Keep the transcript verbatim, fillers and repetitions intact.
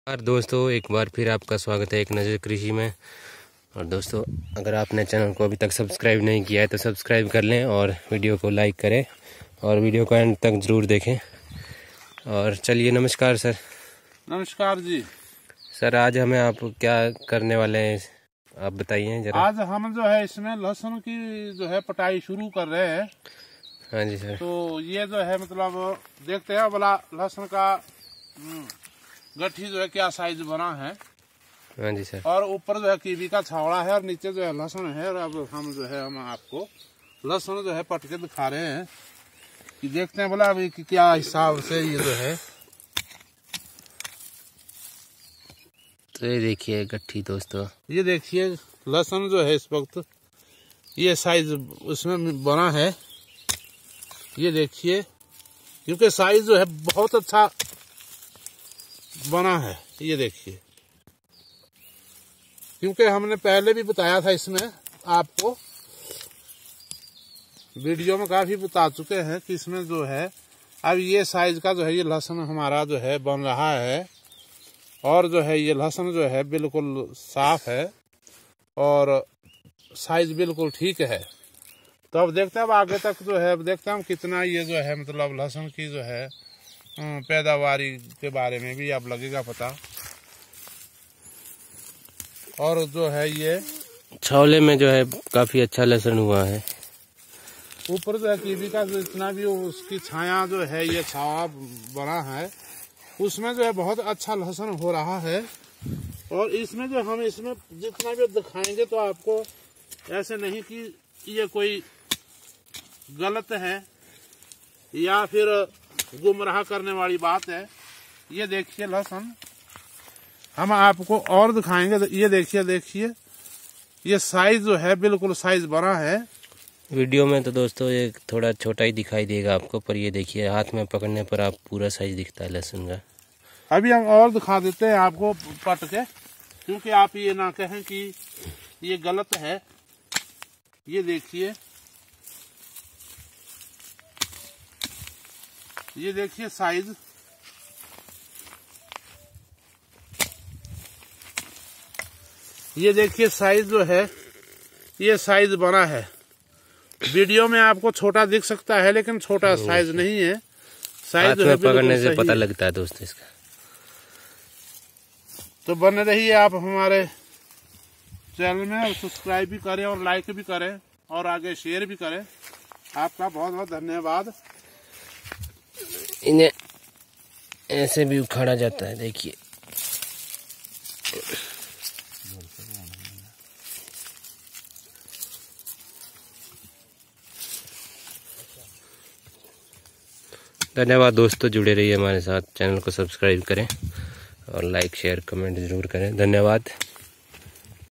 और दोस्तों एक बार फिर आपका स्वागत है एक नज़र कृषि में। और दोस्तों अगर आपने चैनल को अभी तक सब्सक्राइब नहीं किया है तो सब्सक्राइब कर लें और वीडियो को लाइक करें और वीडियो को एंड तक ज़रूर देखें। और चलिए, नमस्कार सर। नमस्कार जी। सर आज हमें आप क्या करने वाले हैं, आप बताइए जरा। आज हम जो है इसमें लहसुन की जो है पटाई शुरू कर रहे हैं। हाँ जी सर। तो ये जो है मतलब देखते हैं बोला लहसुन का गठी जो है क्या साइज बना है। हाँ जी सर। और ऊपर जो है कीवी का छावड़ा है और नीचे जो है लहसुन है। और अब हम जो है हम आपको लहसुन जो है पट के दिखा रहे हैं कि देखते हैं बोला अभी कि क्या हिसाब से ये जो है। तो ये देखिए गट्ठी दोस्तों, ये देखिए लहसुन जो है इस वक्त ये साइज उसमें बना है। ये देखिए क्योंकि साइज जो है बहुत अच्छा बना है। ये देखिए क्योंकि हमने पहले भी बताया था इसमें आपको वीडियो में काफी बता चुके हैं कि इसमें जो है अब ये साइज का जो है ये लहसुन हमारा जो है बन रहा है। और जो है ये लहसुन जो है बिल्कुल साफ है और साइज बिल्कुल ठीक है। तो अब देखते हैं अब आगे तक जो है अब देखते हैं हम कितना ये जो है मतलब लहसुन की जो है पैदावारी के बारे में भी अब लगेगा पता। और जो है ये छावले में जो है काफी अच्छा लहसुन हुआ है। ऊपर जो है कीवी का जो इतना भी उसकी छाया जो है ये छावा बना है उसमें जो है बहुत अच्छा लहसुन हो रहा है। और इसमें जो हम इसमें जितना भी दिखाएंगे तो आपको ऐसे नहीं कि ये कोई गलत है या फिर गुमराह करने वाली बात है। ये देखिए लहसुन हम आपको और दिखाएंगे। तो ये देखिए देखिए ये साइज जो है बिल्कुल साइज बड़ा है। वीडियो में तो दोस्तों ये थोड़ा छोटा ही दिखाई देगा आपको, पर ये देखिए हाथ में पकड़ने पर आप पूरा साइज दिखता है लहसुन का। अभी हम और दिखा देते हैं आपको पट के, क्योंकि आप ये ना कहें कि ये गलत है। ये देखिए ये देखिए साइज ये देखिए साइज जो है ये साइज बना है। वीडियो में आपको छोटा दिख सकता है लेकिन छोटा साइज नहीं है। साइज जो है पकड़ने से पता लगता है दोस्तों इसका। तो बने रहिए आप हमारे चैनल में और सब्सक्राइब भी करें और लाइक भी करें और आगे शेयर भी करें। आपका बहुत बहुत धन्यवाद। इन्हें ऐसे भी उखाड़ा जाता है, देखिए। धन्यवाद दोस्तों, जुड़े रहिए हमारे साथ। चैनल को सब्सक्राइब करें और लाइक शेयर कमेंट जरूर करें। धन्यवाद।